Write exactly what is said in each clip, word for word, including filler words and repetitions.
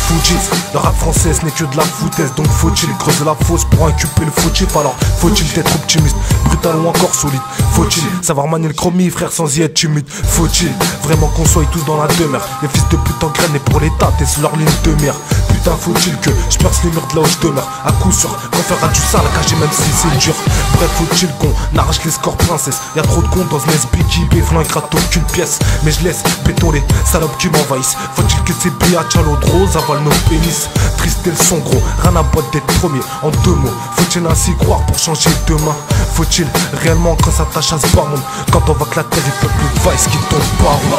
Fuji. Le rap français ce n'est que de la foutaise, donc faut-il creuser la fosse pour inculper le fautif? Alors faut-il être optimiste, brutal ou encore solide? Faut-il savoir manier le chromie, frère, sans y être timide? Faut-il vraiment qu'on soit tous dans la demeure? Les fils de pute en graine et pour l'état, t'es sur leur ligne de mire. Putain, faut-il que je perce les murs de là où je demeure? À coup sûr, qu'on fera du sale à cacher même si c'est dur. Bref, faut-il qu'on arrache les scores princesses? Y'a trop de comptes dans ce S B qui béflant et gratte aucune pièce. Mais je laisse béton les salopes qui m'envahissent. Faut-il que ces biatchs à l'eau de rose avalent nos pénis? Triste et le son gros, rien à boîte d'être premier. En deux mots, faut-il ainsi croire pour changer demain? Faut-il réellement qu'on s'attache à ce baron? Quand on voit que la terre est peuplée de vice qui tombe par où?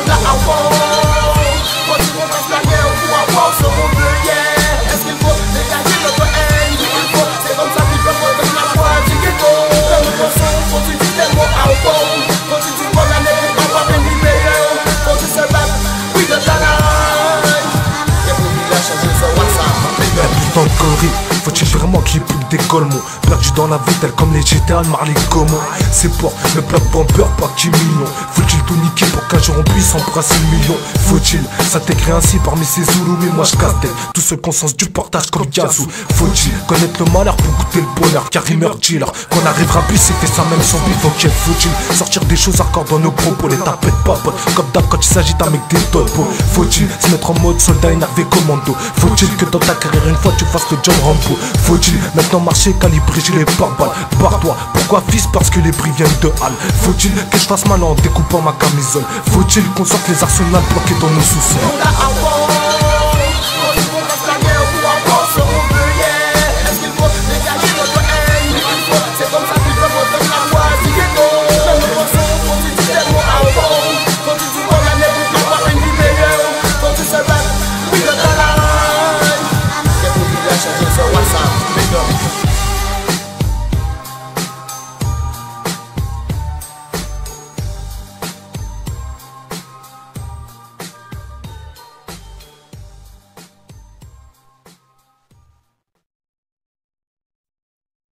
Est-ce qu'il faut dégager notre haine? Il faut, c'est comme ça qu'ils peuvent retenir la voix du ghetto. Comme le son, continue tellement à fond. Continue condamné, on va venir meilleur. Continue se battre, oui de ta life. Et pour lui, il a changé son WhatsApp. Putain de conneries, faut-il vraiment qu'il y ait plus que des colmos? Perdu dans la vie tel comme les G T A, Marley comment? C'est pour le bloc bomber, pas qui millions. Faut-il tout niquer pour qu'un jour on puisse embrasser le million? Faut-il s'intégrer ainsi parmi ces Zoulous? Mais moi je casse tête, tout ce conscience du partage comme Yazoo. Faut-il connaître le malheur pour goûter le bonheur? Car il meurt dealer, qu'on arrivera plus c'est fait ça même sans bif. Ok, faut-il sortir des choses hardcore dans nos propos? Les tapettes pas potes, comme d'hab quand il s'agit d'un mec des topos. Faut-il se mettre en mode soldat énervé commando? Faut-il que dans ta carrière une fois tu fasses le John Rambo? Faut-il maintenant marcher calibré gilet pare-balles? Barre-toi, pourquoi fils? Parce que les prix viennent de Halle. Faut-il que je fasse mal en découpant ma camisole? Faut-il qu'on sorte les arsenals bloqués dans nos sous-sols?